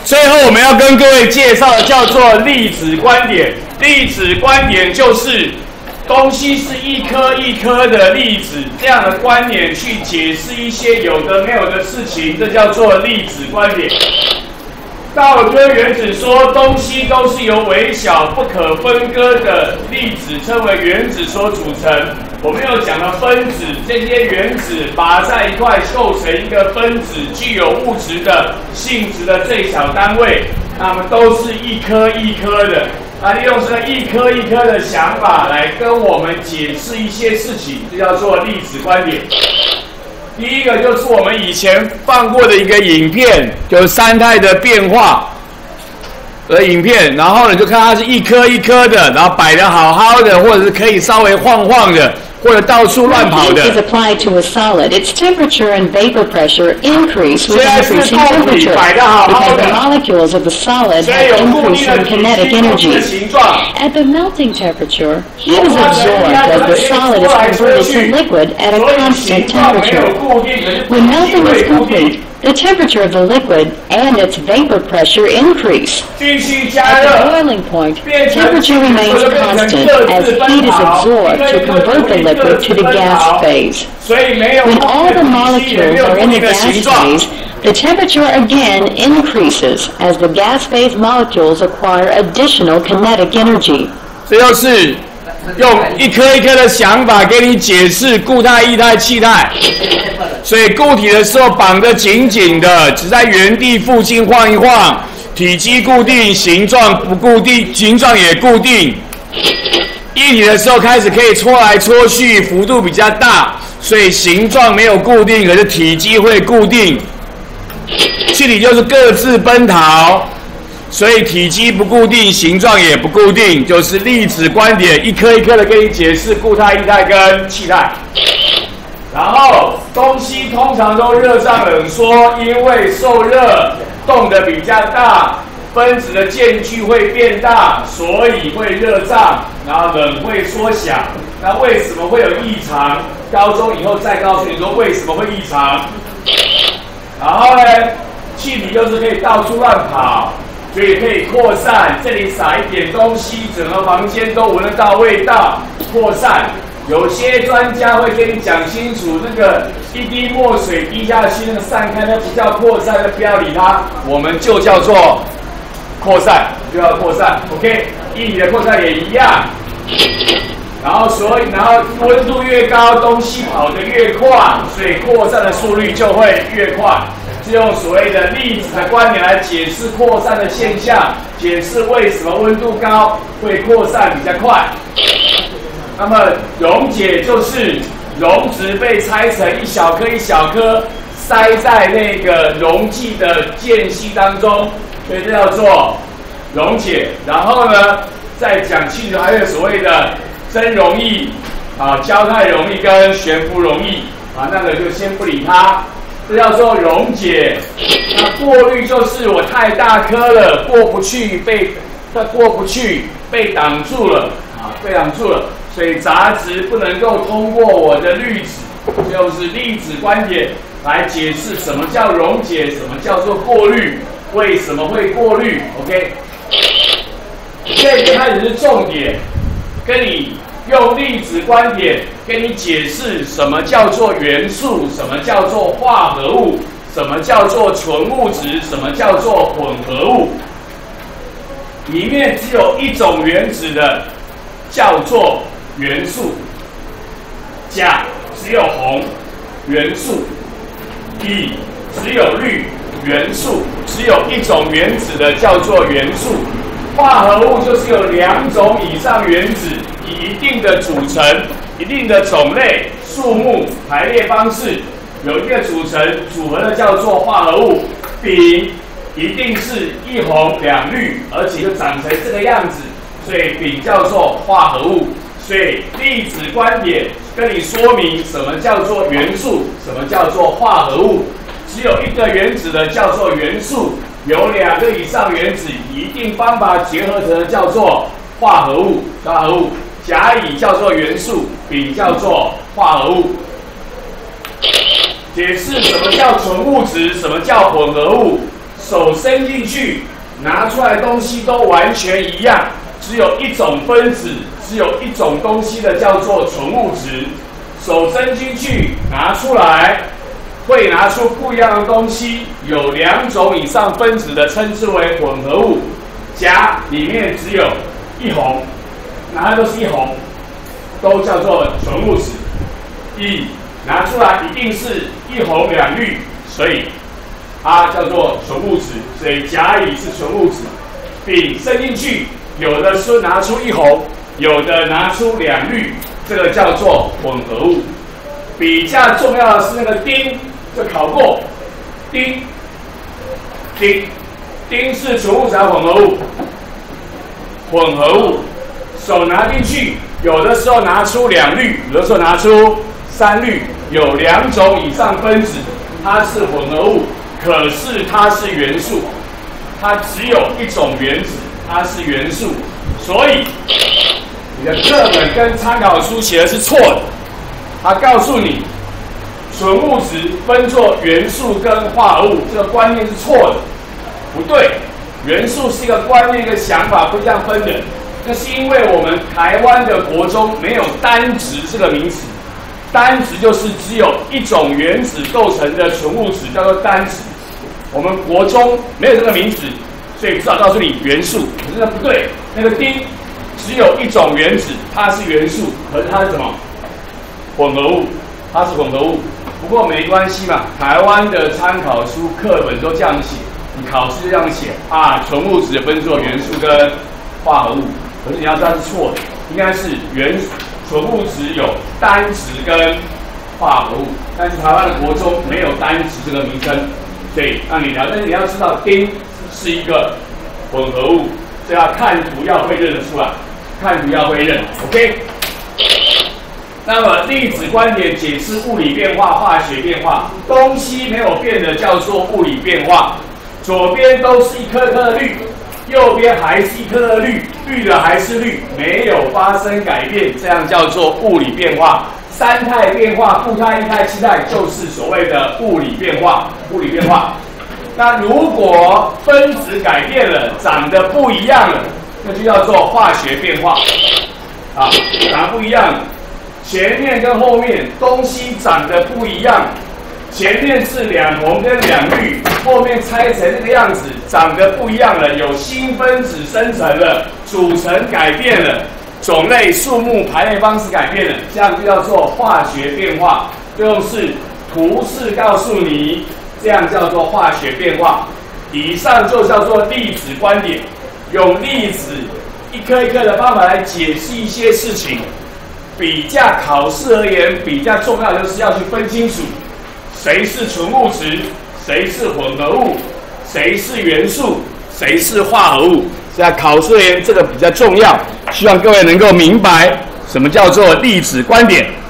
最后我们要跟各位介绍的叫做粒子观点。粒子观点就是东西是一颗一颗的粒子，这样的观点去解释一些有的没有的事情，这叫做粒子观点。道尔顿原子说，东西都是由微小不可分割的粒子，称为原子所组成。我们又讲了分子，这些原子拔在一块构成一个分子，具有物质的性质的最小单位，它们都是一颗一颗的。利用这个一颗一颗的想法来跟我们解释一些事情，这叫做粒子观点。第一个就是我们以前放过的一个影片，就是三态的变化的影片，然后你就看它是一颗一颗的，然后摆得好好的，或者是可以稍微晃晃的，或者到处乱跑的。 When heat is applied to a solid, its temperature and vapor pressure increase with increasing temperature because the molecules of the solid have increasing kinetic energy. At the melting temperature, heat is absorbed as the solid is converted to liquid at a constant temperature. When melting is complete, the temperature of the liquid and its vapor pressure increase. At the boiling point, temperature remains constant as heat is absorbed to convert the liquid to the gas phase. When all the molecules are in the gas phase, the temperature again increases as the gas phase molecules acquire additional kinetic energy. 这就是用一颗一颗的想法给你解释固态、液态、气态。所以固体的时候绑得紧紧的，只在原地附近晃一晃，体积固定，形状不固定，形状也固定。液体的时候开始可以搓来搓去，幅度比较大，所以形状没有固定，可是体积会固定。气体就是各自奔逃，所以体积不固定，形状也不固定，就是粒子观点一颗一颗的给你解释固态、液态跟气态。然后东西通常都热胀冷缩，因为受热动得比较大，分子的间距会变大，所以会热胀，然后冷会缩小。那为什么会有异常？高中以后再告诉你说为什么会异常。然后呢，气体就是可以到处乱跑，所以可以扩散。这里撒一点东西，整个房间都闻得到味道，扩散。有些专家会跟你讲清楚，那个一滴墨水滴下去，那个散开，那不叫扩散，那不要理它，我们就叫做扩散，就要扩散。OK， 液体的扩散也一样。然后温度越高，东西跑得越快，所以扩散的速率就会越快。是用所谓的粒子的观点来解释扩散的现象，解释为什么温度高会扩散比较快。那么溶解就是溶质被拆成一小颗一小颗，塞在那个溶剂的间隙当中，所以这叫做溶解。然后呢，再讲清楚还有所谓的真溶液胶态溶液跟悬浮溶液那个就先不理它，这叫做溶解。那过滤就是我太大颗了，过不去被挡住了被挡住了。所以杂质不能够通过我的滤纸，就是粒子观点来解释什么叫溶解，什么叫做过滤，为什么会过滤 ？OK， 这一开始是重点，跟你用粒子观点跟你解释什么叫做元素，什么叫做化合物，什么叫做纯物质，什么叫做混合物。里面只有一种原子的叫做元素，钾只有红元素，乙只有氯元素，只有一种原子的叫做元素。化合物就是有2种以上原子，以一定的组成、一定的种类、数目、排列方式，有一个组合的叫做化合物。丙一定是一红2绿，而且就长成这个样子，所以丙叫做化合物。所以粒子观点跟你说明什么叫做元素，什么叫做化合物。只有一个原子的叫做元素，有2个以上原子，以一定方法结合成的叫做化合物。甲乙叫做元素，丙叫做化合物。解释什么叫纯物质，什么叫混合物。 手伸进去，拿出来的东西都完全一样，只有一种分子，只有一种东西的叫做纯物质。手伸进去，拿出来，会拿出不一样的东西，有2种以上分子的称之为混合物。甲里面只有1红，拿的都是1红，都叫做纯物质。乙拿出来一定是1红2绿，所以它叫做纯物质，所以甲乙是纯物质。丙伸进去，有的是拿出1红，有的拿出2绿，这个叫做混合物。比较重要的是那个丁，就考过。丁是纯物质还是混合物？混合物。手拿进去，有的时候拿出2绿，有的时候拿出3绿，有2种以上分子，它是混合物，可是它是元素，它只有一种原子，它是元素，所以你的课本跟参考书写的是错的。它告诉你，纯物质分作元素跟化合物，这个观念是错的，不对。元素是一个观念，一个想法，不是这样分的。那是因为我们台湾的国中没有单质这个名词，单质就是只有一种原子构成的纯物质，叫做单质。我们国中没有这个名词，所以只好告诉你元素。可是那不对，那个丁只有一种原子，它是元素，可是它是什么？混合物，它是混合物。不过没关系嘛，台湾的参考书课本都这样写，你考试就这样写啊，纯物质分作元素跟化合物。可是你要知道是错的，应该是纯物质有单质跟化合物，但是台湾的国中没有单质这个名称，所以让你聊。但是你要知道，丁是一个混合物，所以要看图要会认得出来，看图要会认 ，OK。那么粒子观点解释物理变化、化学变化，东西没有变的叫做物理变化。左边都是一颗颗的氯，右边还是一颗的氯，氯的还是氯，没有发生改变，这样叫做物理变化。3态变化，固态、液态、气态，就是所谓的物理变化。物理变化。那如果分子改变了，长得不一样了，那就叫做化学变化。啊，长得不一样了。前面跟后面东西长得不一样，前面是2红跟2绿，后面拆成这个样子，长得不一样了，有新分子生成了，组成改变了，种类、数目、排列方式改变了，这样就叫做化学变化。就是图示告诉你，这样叫做化学变化。以上就叫做粒子观点，用粒子一颗一颗的方法来解释一些事情。比较考试而言，比较重要的就是要去分清楚，谁是纯物质，谁是混合物，谁是元素，谁是化合物。在考试而言，这个比较重要，希望各位能够明白什么叫做粒子观点。